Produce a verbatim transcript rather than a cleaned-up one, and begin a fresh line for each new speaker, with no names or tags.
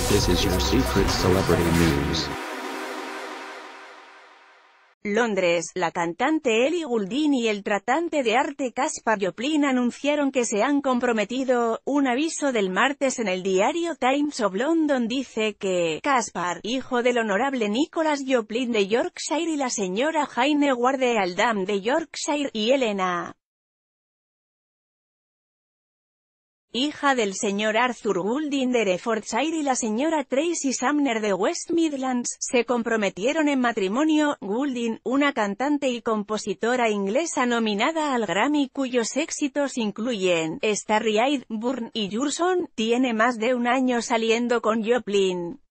This is your secret celebrity news.
Londres, la cantante Ellie Goulding y el tratante de arte Caspar Joplin anunciaron que se han comprometido. Un aviso del martes en el diario Times of London dice que Caspar, hijo del honorable Nicholas Joplin de Yorkshire y la señora Jane Ward de Aldham de Yorkshire, y Helena, hija del señor Arthur Goulding de Herefordshire y la señora Tracy Sumner de West Midlands, se comprometieron en matrimonio. Goulding, una cantante y compositora inglesa nominada al Grammy cuyos éxitos incluyen Starry Eyed, Burn y Your Song, tiene más de un año saliendo con Joplin.